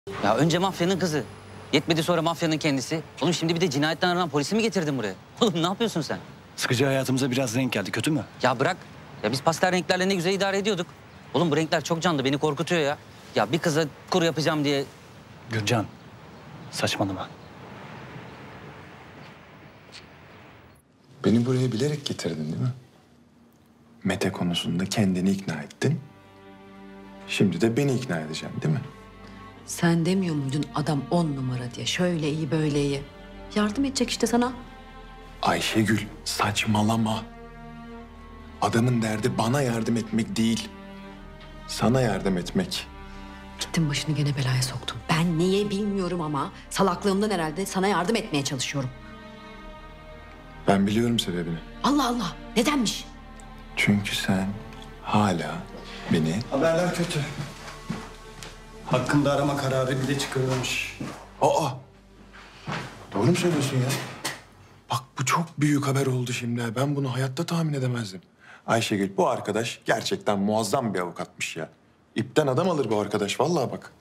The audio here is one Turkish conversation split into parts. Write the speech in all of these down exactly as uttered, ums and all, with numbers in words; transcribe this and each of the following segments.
Ya önce mafyanın kızı. Yetmedi sonra mafyanın kendisi. Oğlum şimdi bir de cinayetten aranan polisi mi getirdin buraya? Oğlum ne yapıyorsun sen? Sıkıcı hayatımıza biraz renk geldi. Kötü mü? Ya bırak. Ya biz pastel renklerle ne güzel idare ediyorduk. Oğlum bu renkler çok canlı. Beni korkutuyor ya. Ya bir kıza kur yapacağım diye. Gürcan, saçmalama. Beni buraya bilerek getirdin değil mi? Mete konusunda kendini ikna ettin. Şimdi de beni ikna edeceğim değil mi? Sen demiyor muydun adam on numara diye? Şöyle iyi böyle iyi. Yardım edecek işte sana. Ayşegül, saçmalama. Adamın derdi bana yardım etmek değil. Sana yardım etmek. Gittin başını gene belaya soktun. Ben niye bilmiyorum ama salaklığımdan herhalde sana yardım etmeye çalışıyorum. Ben biliyorum sebebini. Allah Allah, nedenmiş? Çünkü sen hala beni... Haberler kötü. Hakkında arama kararı bile çıkarılmış. Aa! Doğru mu söylüyorsun ya? Bak bu çok büyük haber oldu şimdi. Ben bunu hayatta tahmin edemezdim. Ayşegül, bu arkadaş gerçekten muazzam bir avukatmış ya. İpten adam alır bu arkadaş, vallahi bak.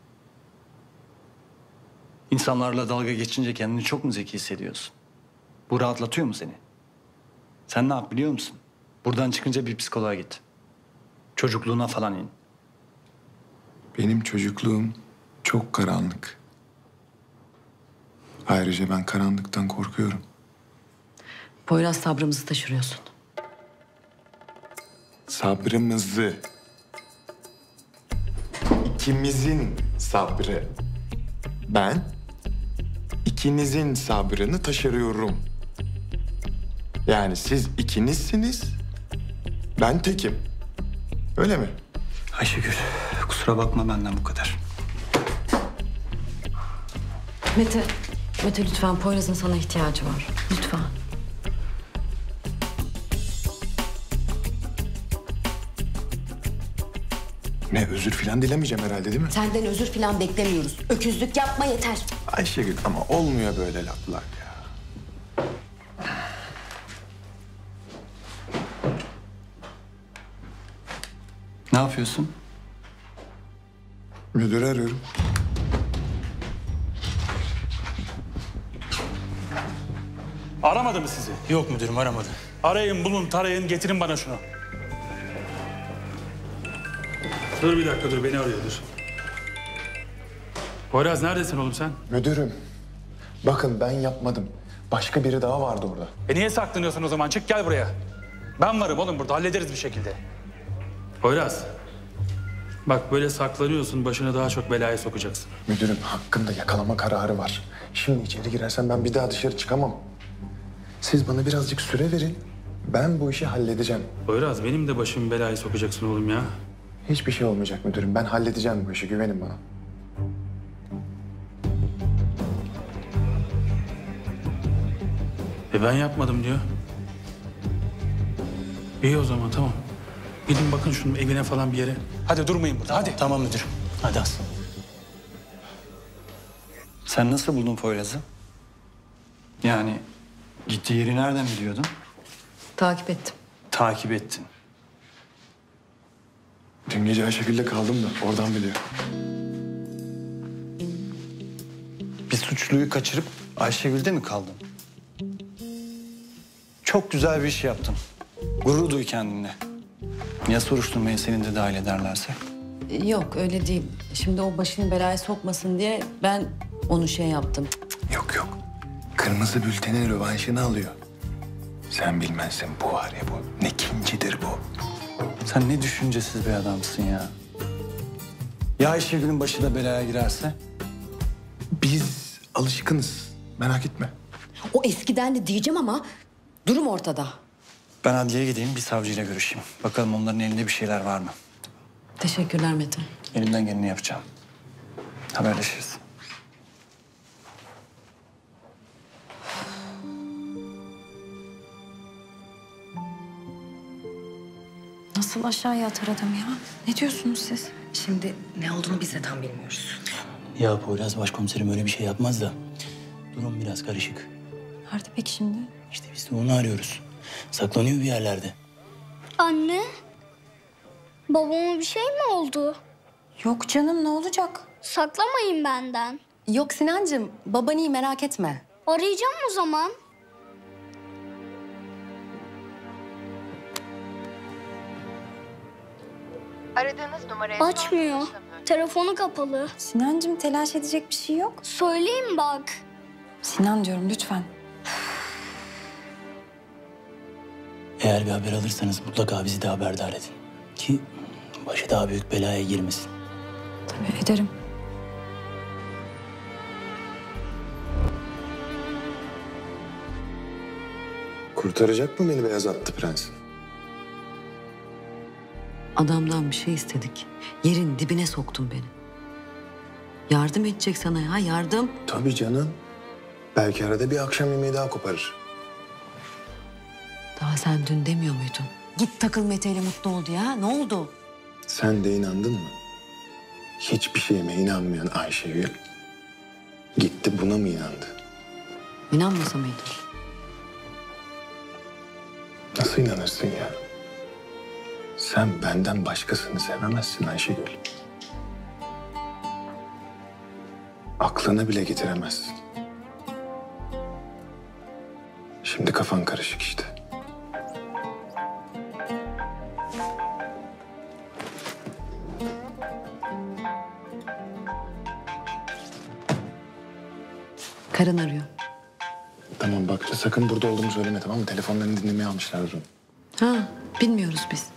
İnsanlarla dalga geçince kendini çok mu zeki hissediyorsun? Bu rahatlatıyor mu seni? Sen ne yap biliyor musun? Buradan çıkınca bir psikoloğa git. Çocukluğuna falan in. Benim çocukluğum çok karanlık. Ayrıca ben karanlıktan korkuyorum. Poyraz sabrımızı taşırıyorsun. Sabrımızı. İkimizin sabrı. Ben ikinizin sabrını taşırıyorum. Yani siz ikinizsiniz, ben tekim. Öyle mi? Ayşegül, kusura bakma benden bu kadar. Mete, Mete lütfen Poyraz'ın sana ihtiyacı var. Lütfen. Ne, özür falan dilemeyeceğim herhalde değil mi? Senden özür falan beklemiyoruz. Öküzlük yapma yeter. Ayşegül ama olmuyor böyle laflar ya. Ne yapıyorsun? Müdürü arıyorum. Aramadı mı sizi? Yok müdürüm aramadı. Arayın, bulun, tarayın, getirin bana şunu. Dur bir dakika, dur. Beni arıyor, dur. Poyraz, neredesin oğlum sen? Müdürüm, bakın ben yapmadım. Başka biri daha vardı orada. E niye saklanıyorsun o zaman? Çık gel buraya. Ben varım oğlum burada, hallederiz bir şekilde. Poyraz, bak böyle saklanıyorsun, başını daha çok belaya sokacaksın. Müdürüm, hakkında yakalama kararı var. Şimdi içeri girersem ben bir daha dışarı çıkamam. Siz bana birazcık süre verin. Ben bu işi halledeceğim. Poyraz, benim de başımı belaya sokacaksın oğlum ya. Hiçbir şey olmayacak müdürüm. Ben halledeceğim bu işi. Güvenin bana. E ben yapmadım diyor. İyi o zaman, tamam. Gidin bakın şunun evine falan bir yere. Hadi durmayın burada, hadi. Tamam müdürüm. Hadi az. Sen nasıl buldun Poyraz'ı? Yani gittiği yeri nereden biliyordun? Takip ettim. Takip ettin. Dün gece Ayşegül'le kaldım da oradan biliyor. Bir suçluyu kaçırıp Ayşegül'de mi kaldın? Çok güzel bir iş yaptın. Gurur duy kendinle. Ya soruşturmaya senin de dahil ederlerse? Yok öyle değil. Şimdi o başını belaya sokmasın diye ben onu şey yaptım. Yok yok. Kırmızı bültenin rövanşını alıyor. Sen bilmezsin, bu var ya bu. Ne kincidir bu. Sen ne düşüncesiz bir adamsın ya. Ya Ayşegül'ün başı da belaya girerse? Biz alışkınız. Merak etme. O eskiden de diyeceğim ama durum ortada. Ben adliyeye gideyim bir savcıyla görüşeyim. Bakalım onların elinde bir şeyler var mı? Teşekkürler Mete. Elimden geleni yapacağım. Haberleşiriz. Nasıl aşağıya atar adam ya? Ne diyorsunuz siz? Şimdi ne olduğunu biz de tam bilmiyoruz. Ya Poyraz başkomiserim öyle bir şey yapmaz da. Durum biraz karışık. Nerede peki şimdi? İşte biz de onu arıyoruz. Saklanıyor bir yerlerde. Anne, babama bir şey mi oldu? Yok canım ne olacak? Saklamayın benden. Yok Sinancığım, baban iyi merak etme. Arayacağım o zaman. Aradığınız numaraya... Açmıyor. Telefonu kapalı. Sinancığım telaş edecek bir şey yok. Söyleyeyim bak. Sinan diyorum lütfen. Eğer bir haber alırsanız mutlaka bizi de haberdar edin. Ki başı daha büyük belaya girmesin. Tabii ederim. Kurtaracak mı beni beyaz atlı prens? Adamdan bir şey istedik. Yerin dibine soktun beni. Yardım edecek sana ya, yardım. Tabii canım. Belki arada bir akşam yemeği daha koparır. Daha sen dün demiyor muydun? Git takıl Mete ile mutlu ol ya. Ne oldu? Sen de inandın mı? Hiçbir şeyime inanmayan Ayşegül gitti buna mı inandı? İnanmasa mıydın? Nasıl inanırsın ya? Sen benden başkasını sevemezsin Ayşegül. Aklına bile getiremezsin. Şimdi kafan karışık işte. Karın arıyor. Tamam bak sakın burada olduğumu söyleme tamam mı? Telefonlarını dinlemeye almışlar onu. Ha, bilmiyoruz biz.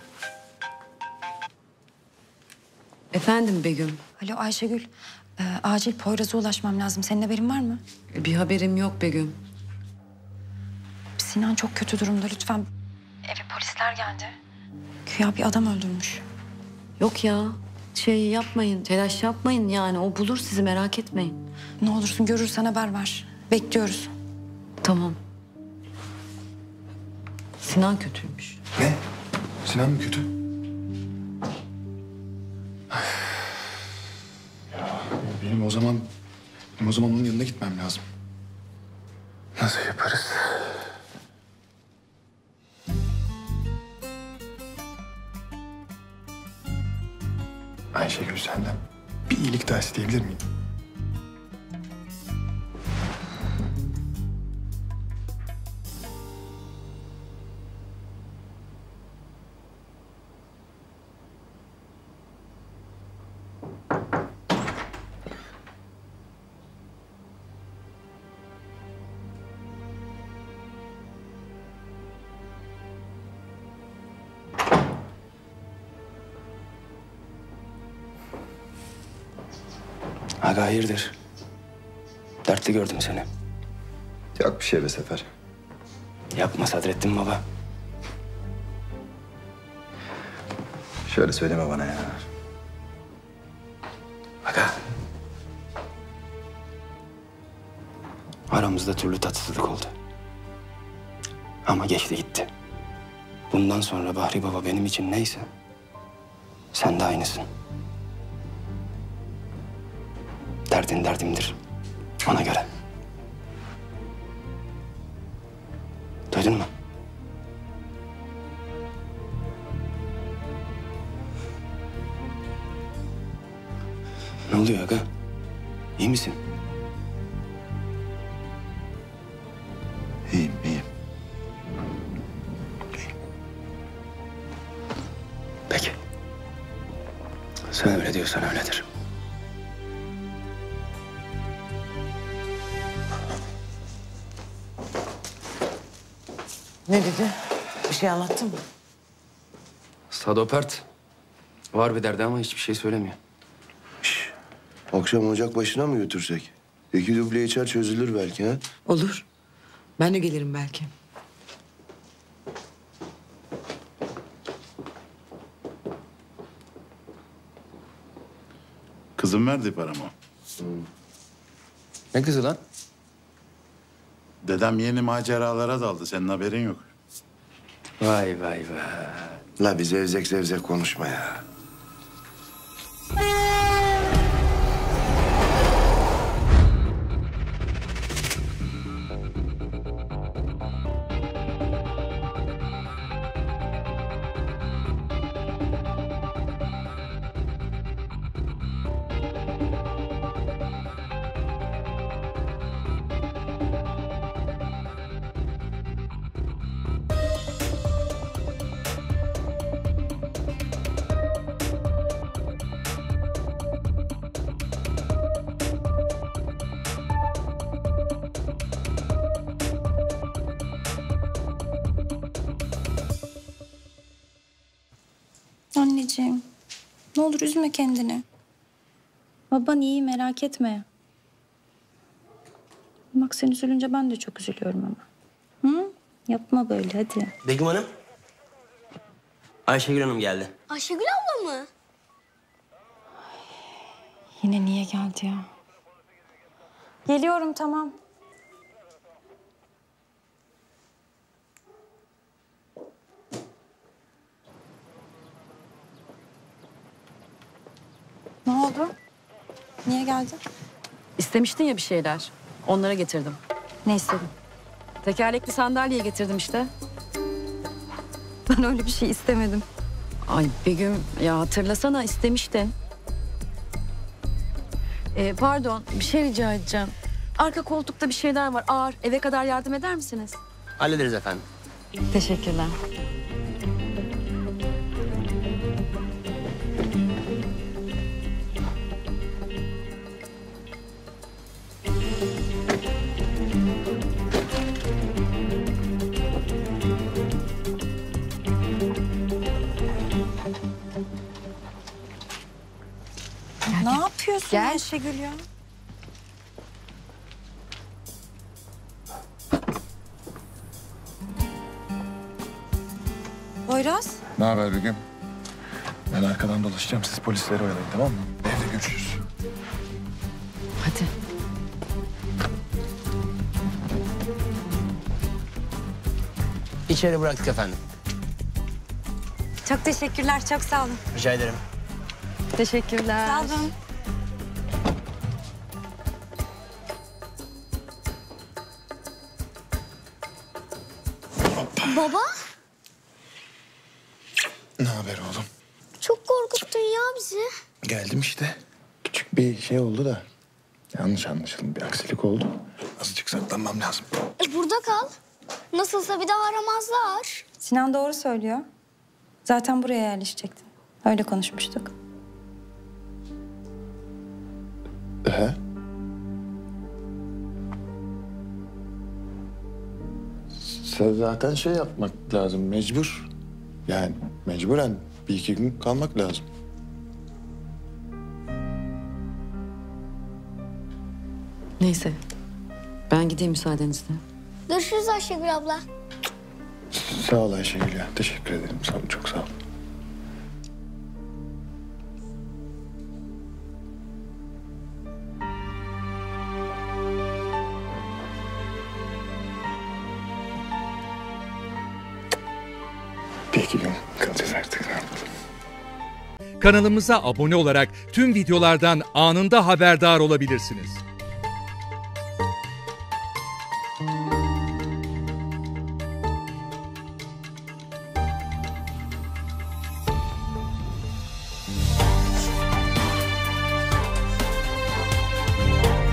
Efendim Begüm. Alo Ayşegül. Ee, acil Poyraz'a ulaşmam lazım. Senin haberin var mı? Bir haberim yok Begüm. Sinan çok kötü durumda lütfen. Eve polisler geldi. Güya bir adam öldürmüş. Yok ya. Şey yapmayın, telaş yapmayın yani. O bulur sizi, merak etmeyin. Ne olursun görürsen haber ver. Bekliyoruz. Tamam. Sinan kötüymüş. Ne? Sinan mı kötü? Ya benim o zaman... Benim o zaman onun yanına gitmem lazım. Nasıl yaparız? Ayşegül senden bir iyilik daha isteyebilir miyim? Aga hayırdır? Dertli gördüm seni. Yok bir şey be Sefer. Yapma Sadrettin baba. Şöyle söyleme bana ya. Aga. Aramızda türlü tatsızlık oldu. Ama geçti gitti. Bundan sonra Bahri Baba benim için neyse... sen de aynısın. Derdin derdimdir. Ona göre. Duydun mu? Ne oluyor aga? İyi misin? İyiyim, iyiyim. Peki. Sen öyle diyorsan öyledir. Ne dedi? Bir şey anlattın mı? Sadopert. Var bir derdi ama hiçbir şey söylemiyor. Akşam ocak başına mı götürsek? İki duble içer çözülür belki ha? Olur. Ben de gelirim belki. Kızım verdi paramı. Ne kızı lan? Dedem yeni maceralara daldı. Senin haberin yok. Vay vay vay. La bir zevzek zevzek konuşma ya. Anneciğim, ne olur üzme kendini. Baban iyi, merak etme. Bak sen üzülünce ben de çok üzülüyorum ama. Hı? Yapma böyle hadi. Begüm Hanım. Ayşegül Hanım geldi. Ayşegül abla mı? Yine niye geldi ya? Geliyorum tamam. Ne oldu? Niye geldin? İstemiştin ya bir şeyler. Onlara getirdim. Ne istedin? Tekerlekli sandalye getirdim işte. Ben öyle bir şey istemedim. Ay Begüm ya hatırlasana istemiştin. Ee, pardon bir şey rica edeceğim. Arka koltukta bir şeyler var ağır. Eve kadar yardım eder misiniz? Hallederiz efendim. Teşekkürler. Ne yapıyorsun Gel. Ayşegül ya? Poyraz. Ne haber Begüm? Ben arkadan dolaşacağım. Siz polisleri oyalayın, tamam mı? Evde görüşürüz. Hadi. İçeri bıraktık efendim. Çok teşekkürler, çok sağ olun. Rica ederim. Teşekkürler. Sağ olun. Baba, Ne haber oğlum? çok korkuttun ya bizi. Geldim işte. Küçük bir şey oldu da. Yanlış anlaşıldı. Bir aksilik oldu. Azıcık saklanmam lazım. E burada kal. Nasılsa bir daha aramazlar. Sinan doğru söylüyor. Zaten buraya yerleşecektin. Öyle konuşmuştuk. He? Sen zaten şey yapmak lazım. Mecbur. Yani mecburen bir iki gün kalmak lazım. Neyse. Ben gideyim müsaadenizle. Görüşürüz Ayşegül abla. Sağ ol Ayşegül ya. Teşekkür ederim. Sağ ol, çok sağ ol. Bir iki gün kalacağız artık. Ne yapalım? Kanalımıza abone olarak tüm videolardan anında haberdar olabilirsiniz.